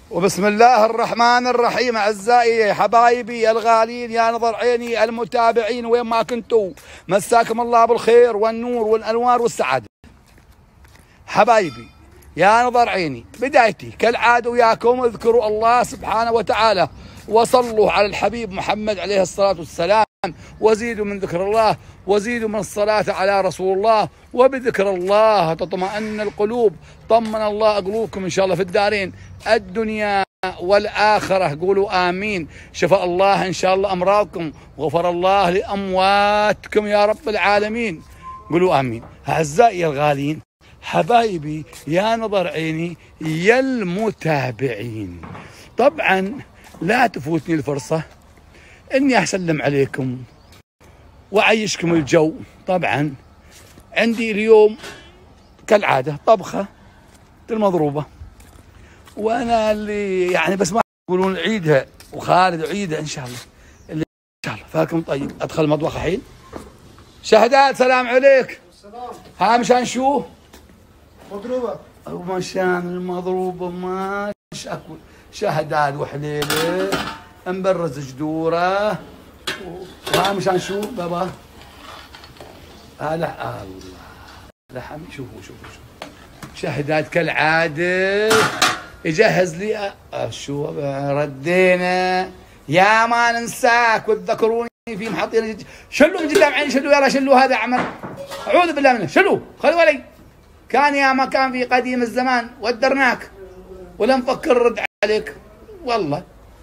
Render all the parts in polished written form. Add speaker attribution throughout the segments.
Speaker 1: وبسم الله الرحمن الرحيم. أعزائي حبايبي الغالين يا نظر عيني المتابعين وين ما كنتوا، مساكم الله بالخير والنور والأنوار والسعادة. حبايبي يا نظر عيني، بدايتي كالعادة وياكم اذكروا الله سبحانه وتعالى وصلوا على الحبيب محمد عليه الصلاة والسلام، وزيدوا من ذكر الله وزيدوا من الصلاة على رسول الله، وبذكر الله تطمئن القلوب. طمن الله قلوبكم إن شاء الله في الدارين الدنيا والآخرة. قولوا آمين. شفاء الله إن شاء الله أمراضكم، غفر الله لأمواتكم يا رب العالمين. قولوا آمين. أعزائي الغالين حبايبي يا نظر عيني يا المتابعين، طبعا لا تفوتني الفرصة اني اسلم عليكم واعيشكم الجو. طبعا عندي اليوم كالعادة طبخة المضروبة، وانا اللي يعني بس ما يقولون عيدها وخالد عيدها ان شاء الله، اللي ان شاء الله فاكم. طيب ادخل المطبخ الحين. شهدات سلام عليك.
Speaker 2: السلام.
Speaker 1: ها مشان شو؟
Speaker 2: مضروبة.
Speaker 1: مشان المضروبة ما اكل شهداد وحليله مبرز جدوره. وها مشان شو بابا؟ الله لحم. شوفوا شهداد كالعاده يجهز لي شو ردينا يا ما ننساك وتذكروني في محطين. شلوا من قدام عيني، شلوا يلا شلوا هذا عمل، اعوذ بالله منه. شلوا خلوا ولي، كان يا ما كان في قديم الزمان ودرناك ولا نفكر نرد عليك والله.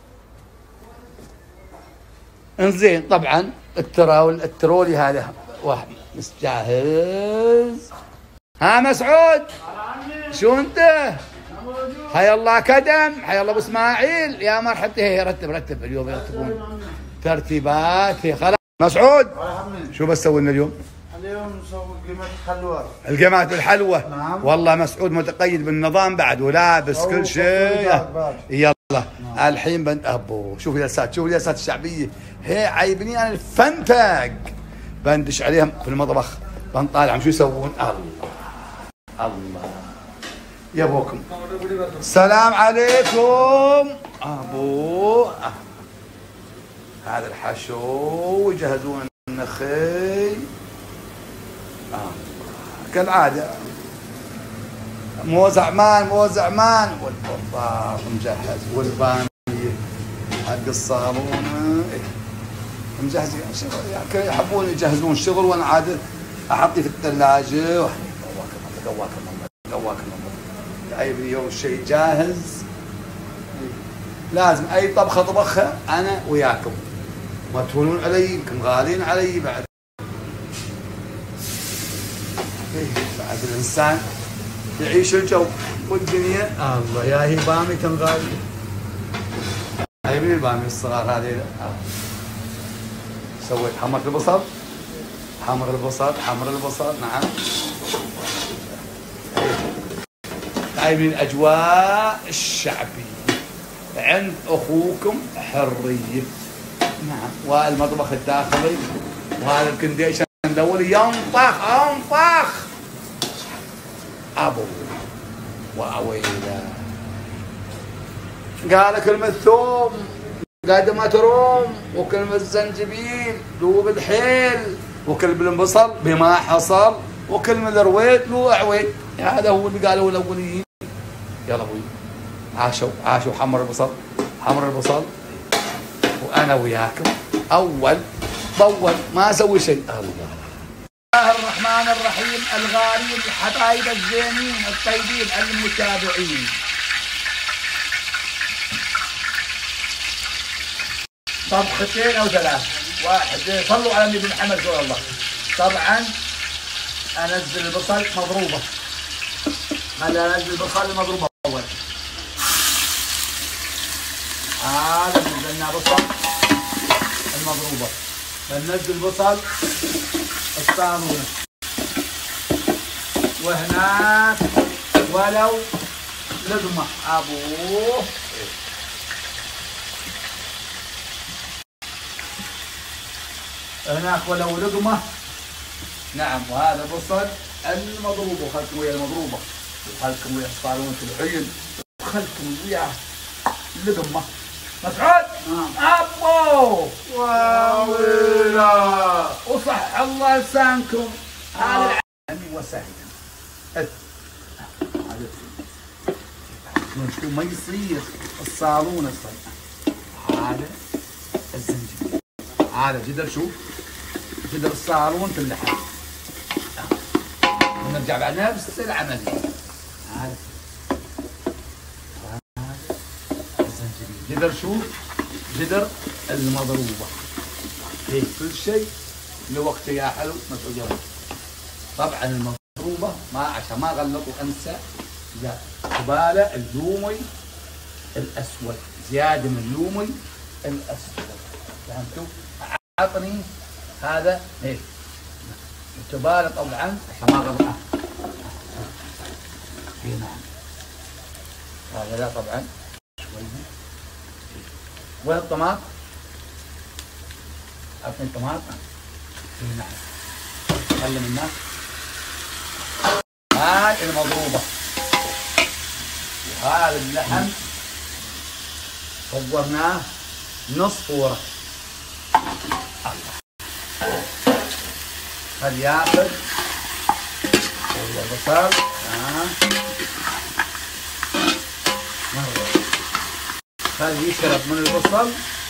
Speaker 1: انزين طبعا الترولي هذا واحد مستجهز. ها مسعود شو انت؟ حيا الله كدم، حيا الله ابو اسماعيل يا مرحبتي. هي رتب اليوم يرتبون ترتيبات. هي خلاص مسعود شو بسوي لنا اليوم؟
Speaker 2: اليوم نسوي قيمة حلوى.
Speaker 1: القيمات الحلوة.
Speaker 2: نعم.
Speaker 1: والله مسعود متقيد بالنظام بعد ولابس كل شيء. يلا الحين ابو شوفوا الجلسات، شوفوا الجلسات الشعبية. هي عيبني انا الفنتق، بندش عليهم في المطبخ بنطالعهم شو يسوون. الله يا ابوكم. السلام عليكم ابو. هذا الحشو ويجهزون النخي كالعادة. موزع مان والبطاط مجهز والبامية حق الصالون مجهزين. يعني يحبون يجهزون شغل وانا عاد احطي في الثلاجة. قواك عيبني يوم الشيء جاهز. لازم اي طبخة طبخها انا وياكم، ما تهونون علي، انكم غالين علي بعد. بعد الانسان يعيش الجو والدنيا. الله يا هي بامي تنغالي. هاي من البامي الصغار هذه. سويت حمر البصل. نعم. هاي من الاجواء الشعبيه عند اخوكم حريه. نعم. والمطبخ الداخلي وهذا الكنديشن الاول ينطخ ابو واويله. قال كلمة ثوم قادمة روم، وكلمة زنجبيل دوب الحيل، وكلمة البصل بما حصل، وكلمة الرويد له اعويد. هذا هو اللي قالوا الاوليين. يلا ابوي عاشوا حمر البصل وانا وياكم اول باول ما اسوي شيء. الله الرحمن الرحيم. الغالين الحبايب الزينين الطيبين المتابعين، طبختين او ثلاث. واحد صلوا على النبي محمد صلى الله عليه وسلم. طبعا انزل البصل مضروبه. هلا انزل البصل المضروبه اول. هذا نزلنا بصل المضروبه. بننزل بصل الصامونه، وهناك ولو لقمه ابوه. هناك ولو لقمه. نعم. وهذا بصل المضروبه، وخلكم ويا المضروبه، وخلكم ويا الصالون في الحين، وخلكم وياه لقمه. مسعود ابو
Speaker 2: واويلا
Speaker 1: وصح الله لسانكم. هذا العلم وسهلا. هذا شو ما يصير الصالون الصيد. هذا الزنجبيل، هذا جدر شو؟ جدر الصالون في اللحم. ونرجع بعد نفس العملية. هذا الزنجبيل جدر شو؟ جدر المضروبة. فيه كل شيء لوقت يا حلو مسعود. طبعا المضروبة ما عشان ما غلطوا انسى، لا قبالة اللومي الاسود، زيادة من اللومي الاسود. فهمتوا؟ عطني هذا هيك التبالة طبعا عشان ما غلط. نعم هذا لا طبعا شوي. وين الطماط؟ عطني الطماط. نعم خلي الناس. هاي المضروبة وهذا اللحم صورناه نص صورة. خل ياخذ البصل مرة، خل يشرب من البصل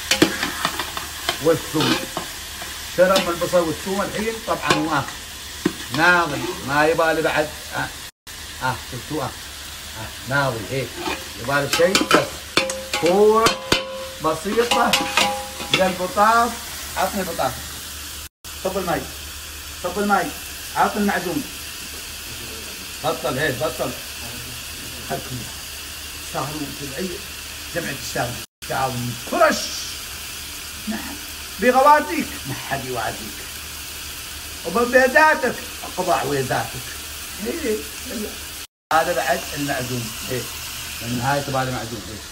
Speaker 1: والثوم. شرب من البصل والثوم الحين طبعا هو ناضي ما يبالي بعد. شفتوا ناضي هيك يبالي شيء بس فورة بسيطة زي البطاط. عطني البطاط. صب المي، صب المي، عطني المعجون. بطل هيك بطل. خلكم سهلون تبعية جمعية الشام تعاون فرش. نعم بغواتيك ما حد يوعديك، وببيداتك اقضع ويداتك. ايه هذا بعد المعجون. ايه من هاي تبالي معجون. ايه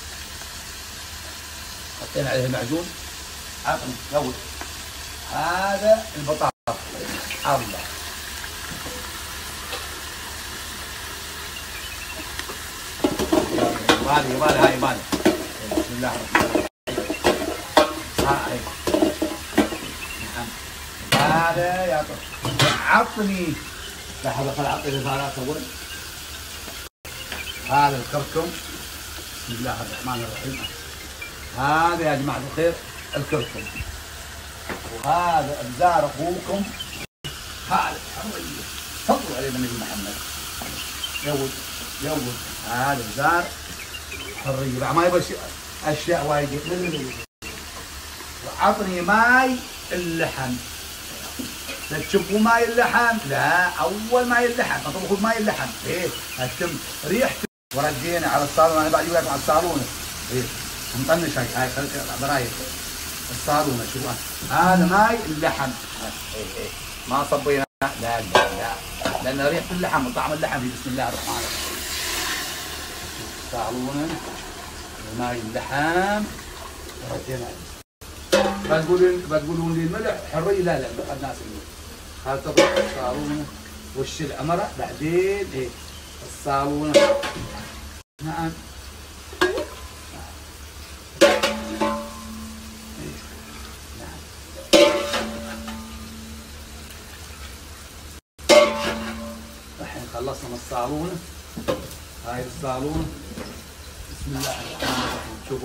Speaker 1: حطينا عليه المعجون. عطني روي. هذا البطاطا. الله يبالي هاي يبالي. بسم الله الرحمن الرحيم. نعم هذا يا عطني لحظة خل اعطي ثلاثة اول. هذا الكركم. بسم الله الرحمن الرحيم. هذا يا جماعة الخير الكركم. وهذا ابزار اخوكم. هذا حرية صلوا على النبي محمد. يود يود. هذا ابزار حرية ما يبغى اشياء وايد. وعطني ماي اللحم. لا تشوفوا ماي اللحم، لا اول ماي اللحم اطبخوا ماي اللحم. ايه هتم ريحته. ورجينا على الصالون. انا بعد يوقف على الصالون. ايه مطنش هاي خليك برايك الصالون. شوفوا هذا ماي اللحم. ايه ما صبينا لا لان ريحه اللحم وطعم اللحم. بسم الله الرحمن الرحيم. الصالون ماي اللحم ورجينا. بتقولون لي الملح حرية. لا الناس هذا تطلع الصالونة وش العمرة بعدين ايه الصالونة. نعم الحين خلصنا من الصالونة. هاي الصالونة. بسم الله الرحمن الرحيم. شوفوا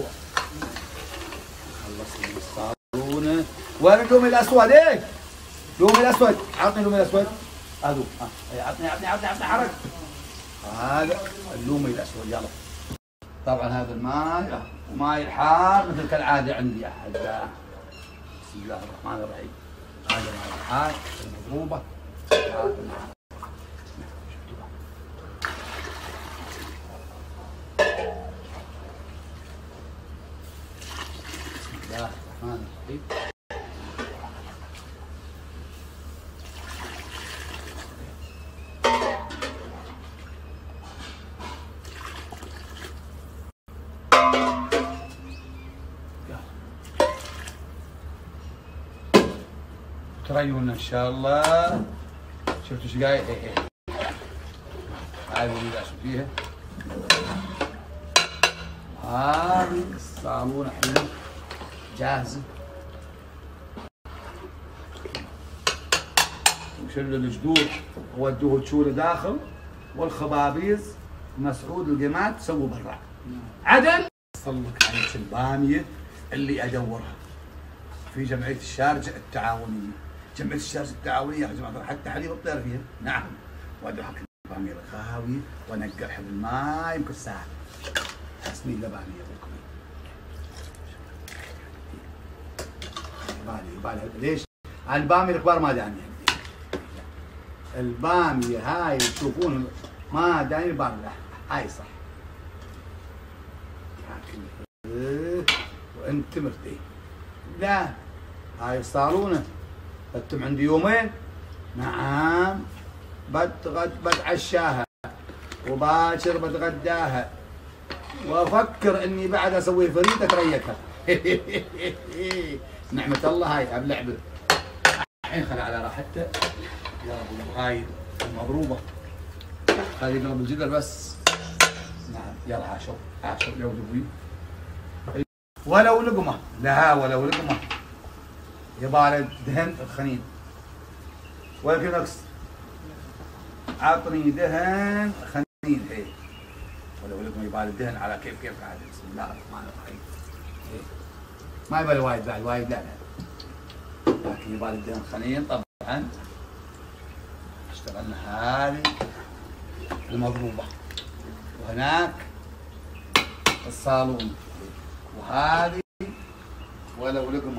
Speaker 1: خلصنا من الصالونة. وين اللومي الاسود؟ ايه اللومي الاسود. عطني اللومي الاسود. هذو عطني حرك. هذا اللومي الاسود. يلا طبعا هذا الماء وماء الحار مثل كالعاده عندي يا احباء. بسم الله الرحمن الرحيم. هذا ماء الحار المضروبه. بسم الله الرحمن الرحيم. تريونا ان شاء الله. شفتوا ايش قايل؟ ايه هاي اللي اشوف فيها. هذه الصالونه حلوه جاهزه. وشلوا الجدود وودوه تشوله داخل، والخبابيز مسعود القيمات سووا برا. عدل صلك عندك الباميه اللي ادورها في جمعيه الشارجه التعاونيه. جمعيه الشارجه التعاونيه يا جماعه حتى حليب الطير فيها، نعم. وادوها الباميه الخاويه ونقعها بالماء يمكن ساعه. تسمين لبانيه بكم. بالي ليش؟ الباميه الكبار ما داني. الباميه هاي تشوفون ما داني برا، هاي صح. وانت مرتين. لا هاي الصالونه انتم عندي يومين. نعم بتعشاها وباكر بتغداها وافكر اني بعد اسوي فريده تريكها. نعمه الله هاي بلعبه. الحين خلي على راحته. يا رب هاي المضروبه خلي نضرب الجدر بس. نعم يلا عاشوا يا ولدي. ولو لقمه، لا ولو لقمه يبالي دهن الخنين. ولكن نقص عطني دهن خنين. هي ولو لقمه يبالي دهن على كيف قاعد. بسم الله الرحمن الرحيم. ما يبالي وايد بعد وايد، لا لكن يبالي الدهن خنين. طبعا اشتغلنا هذه المضروبه، وهناك الصالون، وهذه ولو لقمه.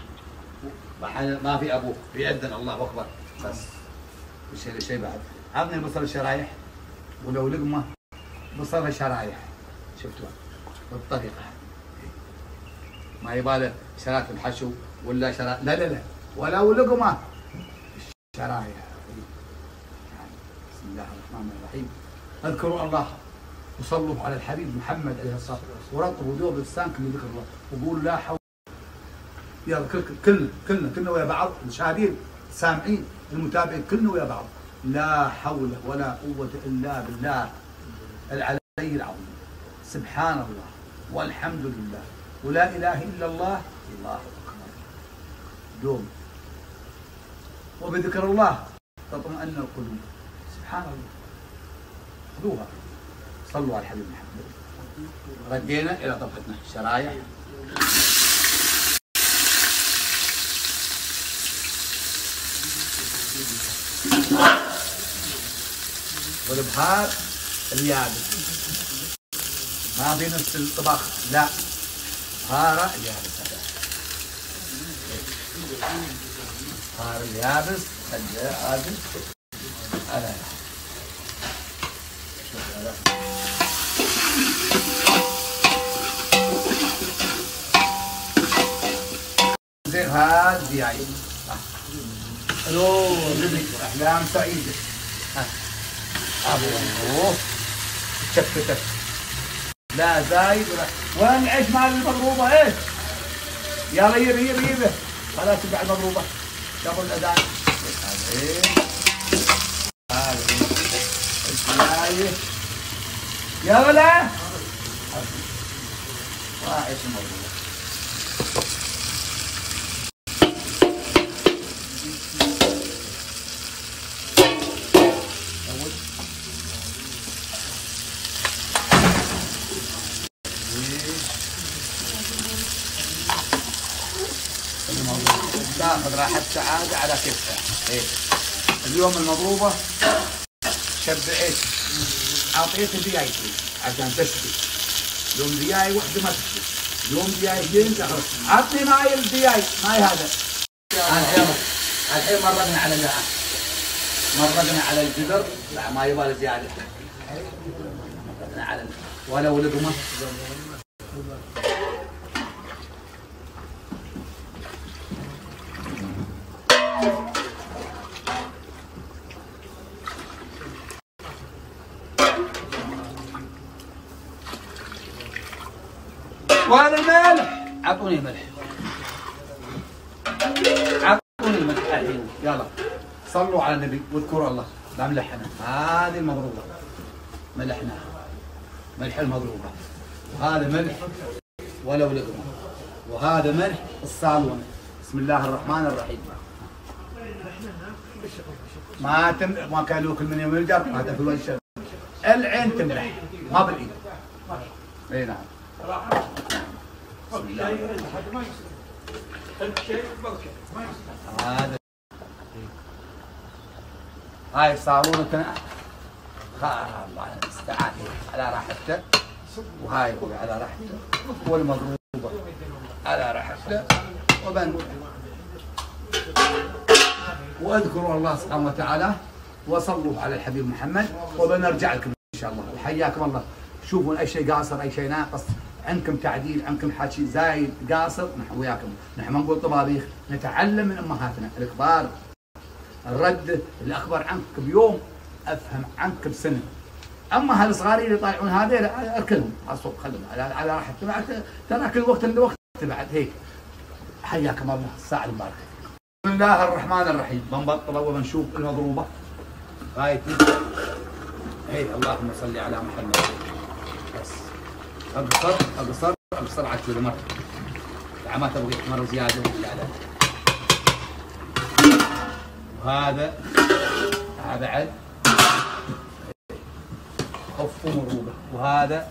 Speaker 1: ما في ابوه بيأذن الله اكبر بس. شيء بعد عطني البصل الشرايح، ولو لقمه بصل شرايح. شفتوا بالطريقه ما يباله شرايح الحشو ولا شرايح، لا ولو لقمه شرايح. بسم الله الرحمن الرحيم. اذكروا الله وصلوا على الحبيب محمد عليه الصلاه والسلام، ورطبوا ذوب لسانكم بذكر الله، وقولوا لا حول. يلا كلنا ويا بعض، المشاهدين السامعين المتابعين كلنا ويا بعض. لا حول ولا قوه الا بالله العلي العظيم. سبحان الله والحمد لله ولا اله الا الله، الله اكبر. دوم وبذكر الله تطمئن القلوب. سبحان الله. خذوها صلوا على الحبيب محمد. ردينا الى طبختنا الشرايح. والبهار اليابس ما في نفس الطبخ، لا بهار اليابس. بهار اليابس هذا زين. هذا دياي الو رزق احلام سعيده. ابوه شفتك لا زايد ولا وين العيش مال المضروبه؟ ايه يلا يبه خلاص تبع المضروبه قبل الاذان. هذا الديايه يا ولا راعيش المضروبه. تاخذ راحة سعادة على كيفها. إيه. اليوم المضروبة شبعت، أعطيت ديايتي عشان تشبي. يوم دياي وحدة ما تشبي، يوم ديايتين تاخذ. عطني ماي الدياي، ماي هذا. الحين مرقنا على مرقنا على الجدر، لا ما يبغى زيادة. مرقنا على ولو لقمة. وهذا الملح، اعطوني ملح، اعطوني ملح الحين. يلا صلوا على النبي واذكروا الله. بملحنا هذه المضروبه، ملحناها ملح المضروبه، وهذا ملح ولو لقمة. وهذا ملح الصالون. بسم الله الرحمن الرحيم. ما كالوك من يوم الجر، هذا في الوجه. العين تملح ما بالايد. اي نعم. بسم الله الرحمن الرحيم. هاي صالونة الله المستعان على راحته، وهاي على راحته، والمضروبة على راحته، واذكروا الله سبحانه وتعالى وصلوا على الحبيب محمد، وبنرجع لكم ان شاء الله. وحياكم الله. شوفوا اي شيء قاصر، اي شيء ناقص، عندكم تعديل، عندكم حكي زايد قاصر، نحن وياكم. نحن ما نقول طبابيخ، نتعلم من امهاتنا الكبار. الرد اللي اخبر عنك بيوم افهم عنك بسنه. اما هالصغارين اللي يطالعون هذول اركنهم على الصوت، خلهم على راحتهم، ترى كل وقت عنده وقت بعد هيك. حياكم الله الساعه المباركه. بسم الله الرحمن الرحيم. بنبطل وبنشوف المضروبه. غايتي هي اللهم صل على محمد. بس اقصر على كل مره. ما تبغي مره زياده ولا لا. وهذا بعد خف مروبه. وهذا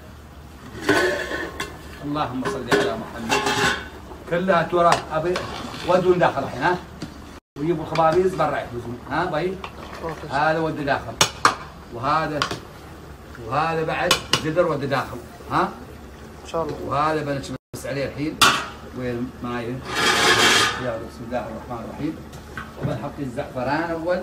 Speaker 1: اللهم صل على محمد. كلها ترى ابي ودون داخل الحين. ها ويجيبوا الخبابيز برا يحجزون. ها باي هذا ودي داخل، وهذا بعد جدر ودي داخل. ها
Speaker 3: ان شاء الله.
Speaker 1: وهذا بنشمس عليه الحين. وين ماي؟ يلا بسم الله الرحمن الرحيم. وبنحط الزعفران اول.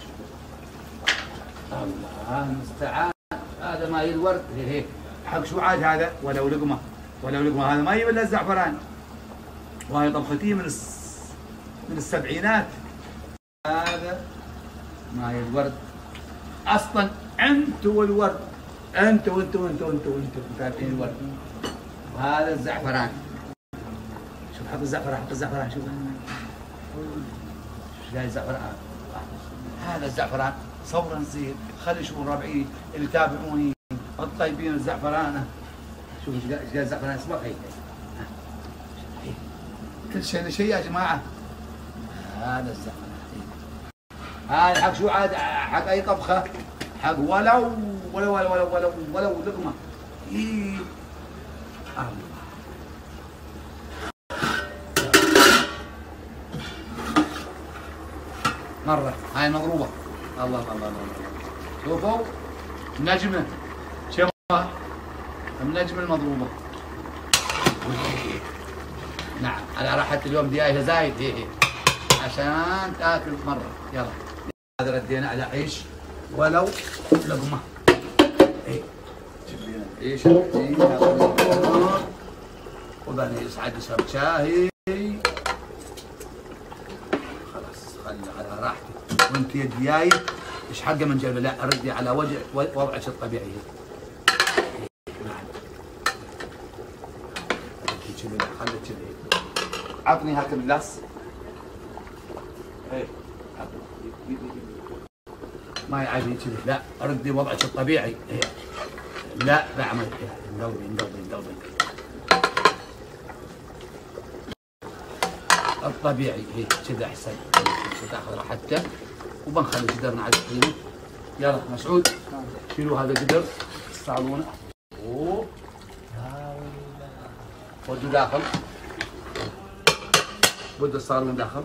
Speaker 1: الله المستعان. هذا ماي الورد هيك حق شو عاد هذا؟ ولو لقمه هذا ما يجيب الا الزعفران. وهي طبختي من السبعينات. هذا ماي الورد اصلا. انتوا والورد، انتوا متابعين الورد. وهذا الزعفران. شوف حط الزعفران شوف ايش جاي الزعفران. هذا الزعفران صورا نصير. خلي يشوفوا ربعي اللي يتابعوني الطيبين الزعفران. شوف ايش جاي الزعفران اسمه. كل شيء يا جماعه. هذا الزعفران هذا حق شو عاد؟ حق اي طبخه، حق ولو لقمه. الله مره هاي مضروبه. الله شوفوا النجمه، شوفوا النجمه المضروبه. نعم على راحه اليوم ديايه زايد هي عشان تاكل مره. يلا هذا ردينا على عيش ولو لقمه. ايه عيش وبعدين يسعد يشرب شاي. خلاص خلي على راحتك. وانت يا دياي ايش حقه من جلبه؟ لا ردي على وجه وضعك الطبيعي. خلي كذي. عطني هاك اللص. ايه ما يعادي كذي. لا ردي وضعك الطبيعي. إيه. لا بعمل انقلبي الطبيعي هيك كذا احسن. تاخذ راحتك وبنخلي قدرنا على الطحينه. يلا مسعود شيلوا هذا القدر الصالونه. اوه ودوا داخل. ودوا الصالون داخل.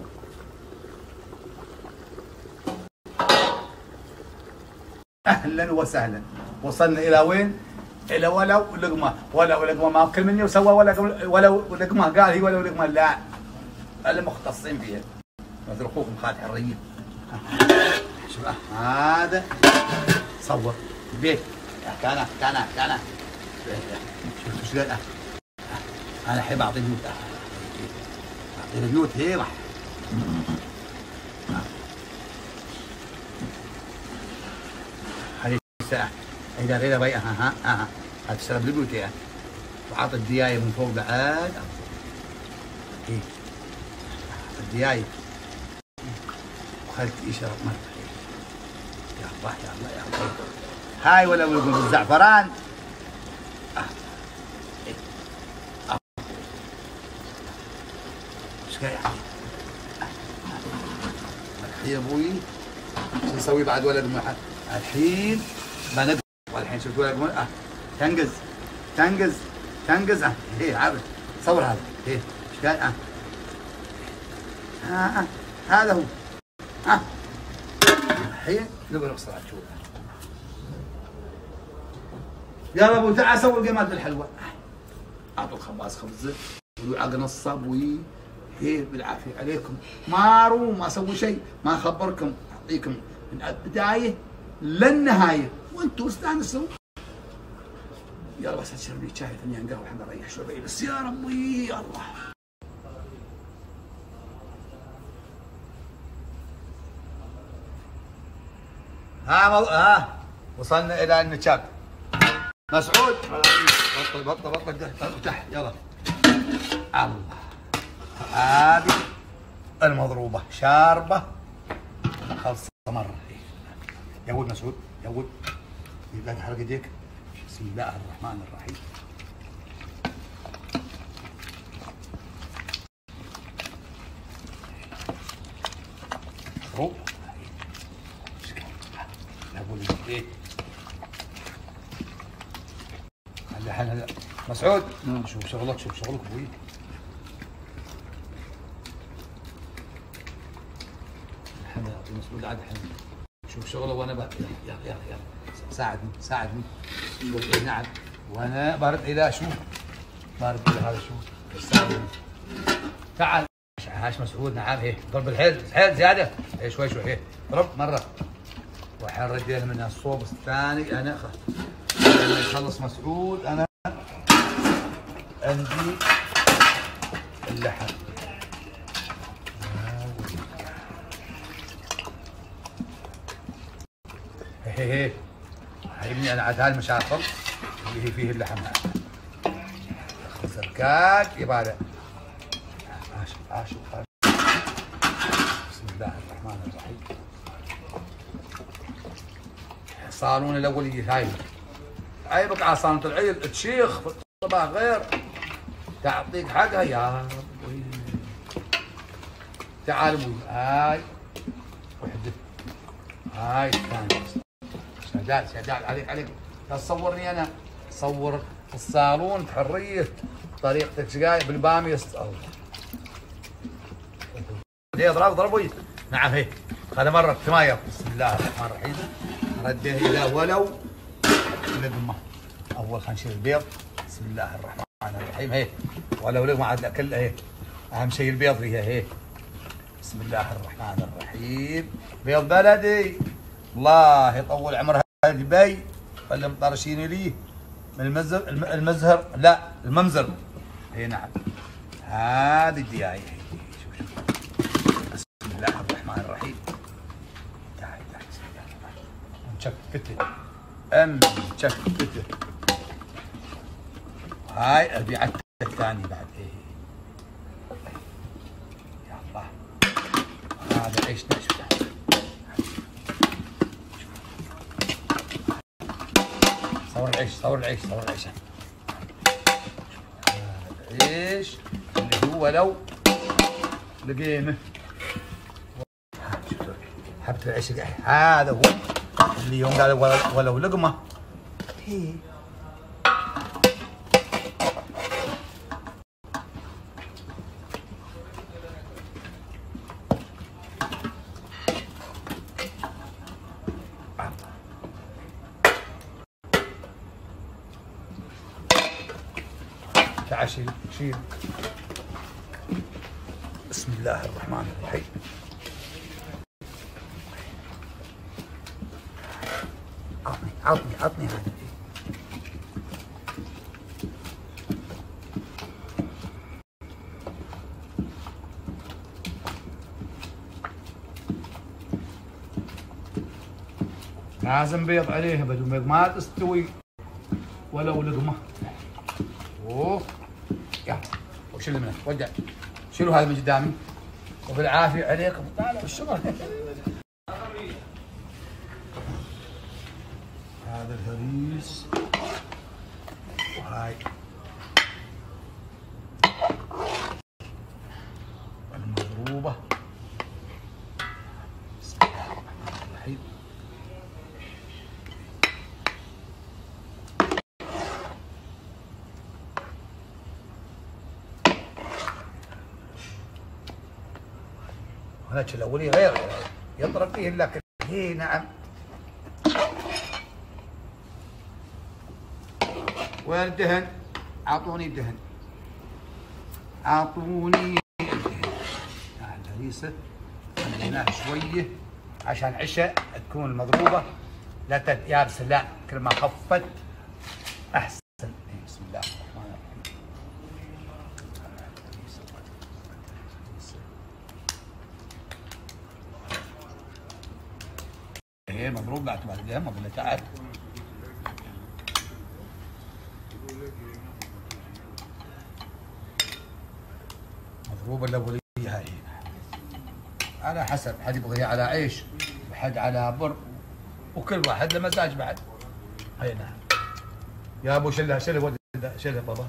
Speaker 1: اهلا وسهلا. وصلنا الى وين؟ الى ولو لقمه ما اكل مني وسوى ولو لقمه. قال هي ولو لقمه. لا المختصين فيها مثل اخوكم خالد حريه. شوف هذا صور بيت. كان شوف ايش قال. انا احب اعطي بيوت. اعطي البيوت هي راح. هذه الساعه اذا غير بي. ها هتشرب البيوت يعني. وعطي الديايه من فوق بعد. ايه الديايه وخلت يشرب مرة. يا الله هاي ولو يقول الزعفران. يا ابوي شو نسوي بعد ولد الحين بنقص. والحين شفت ولد تنقز تنقز تنقز. ايه عابد صور هذا. ايه ايش قال؟ هذا هو. الحين نبغى نقصر على تشوف. يلا ابو تعال سوي القماد بالحلوى. اعطوا الخباز خبزه ويعق نصب ايه بالعافيه عليكم. ما اروم ما اسوي شيء، ما اخبركم، اعطيكم من البدايه للنهايه وانتم استانسوا. يلا بس اشرب لي شاي فنجان قهوه الحين بريح شوي بس يا ربي. يا الله. ها وصلنا الى النشاب. مسعود بطل افتح يلا. الله هذه المضروبه شاربه خلص مره. يا ولد مسعود يا ولد لا تحرق يديك. بسم الله الرحمن الرحيم. روح يا ولد ايه هلا مسعود شوف شغلك شوف شغلك ابوي. هلا مسعود عاد الحين شوف شغله وانا يلا يلا يلا ساعدني ساعدني. نعم وانا بارد الى شو بارد الى هذا شو ساعدني. تعال هاش مسعود. نعم ايه ضرب الحيل حيل زياده. ايه شوي شوي ايه ضرب مره. والحين ردينا من الصوب الثاني. انا لما يخلص مسعود انا عندي اللحم. هي هيبني انا عاد هالمشاطل اللي هي فيه اللحم هذا. الزركات يباله. عاشوا بسم الله الرحمن الرحيم. صالون الاولي هاي عيبك على صالونة العيد تشيخ في الصباح غير تعطيك حقها يا ربي. تعال ابوي هاي وحده هاي الثانية. شداد عليك عليك لا تصورني انا صور الصالون بحريه طريقتك شقايق بالباميه. الله اضرب ضربوا. نعم هي هذا مره ثماير. بسم الله الرحمن الرحيم. رديه الى ولو لقمه. اول خلينا نشيل البيض. بسم الله الرحمن الرحيم. هي ولو لقمه عاد كلها. هي اهم شيء البيض فيها. هي بسم الله الرحمن الرحيم. بيض بلدي الله يطول عمرها البي اللي مطرشين ليه من المزهر لا الممزر. اي نعم هذه الديايه. شوف بسم الله الرحمن الرحيم. تعال تعال بسم الله الرحمن الرحيم. مشكته هاي البيعه الثانيه بعد. ايه يا الله هذا عيش نشفه. صور العيش صور العيش صور العيش. العيش اللي هو لو لقيمه حبة العيش هذا هو اللي يوم قال ولو لقمه. هي تعال شيل. بسم الله الرحمن الرحيم. عطني هذا. لازم بيض عليها بدون ما تستوي ولو لقمه. اوه يلا وشيل منه ودع. شيلوا هذا من قدامي وبالعافيه عليكم. طالع الشغل. هذا الهريس وهاي هناك الاولي غير يضرب فيه لكن هي نعم. وين الدهن؟ اعطوني دهن، اعطوني الدهن. الهريسه خليناها شويه عشان عشاء تكون مضروبه لا يابسه، لا كل ما خفت احسن. بسم الله الرحمن الرحيم. هي مضروب بعد ما الدهن ما تعال. مضروبه الاوليه هاي على حسب، حد يبغيها على عيش وحد على بر وكل واحد له مزاج بعد. اي نعم يا ابو شلها شلها ولد شلها بابا.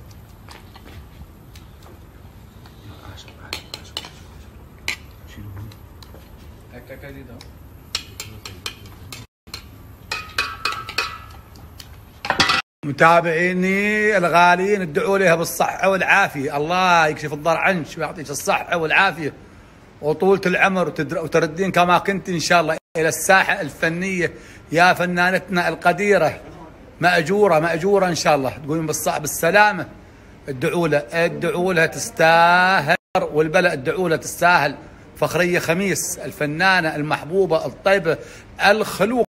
Speaker 1: متابعيني الغاليين ادعوا لها بالصحة والعافية، الله يكشف الضر عنك ويعطيك الصحة والعافية وطولة العمر وتردين كما كنت إن شاء الله إلى الساحة الفنية يا فنانتنا القديرة، مأجورة إن شاء الله، تقولين بالصحة بالسلامة. ادعوا لها تستاهل، والبلد ادعوا لها تستاهل. فخرية خميس الفنانة المحبوبة الطيبة الخلوق.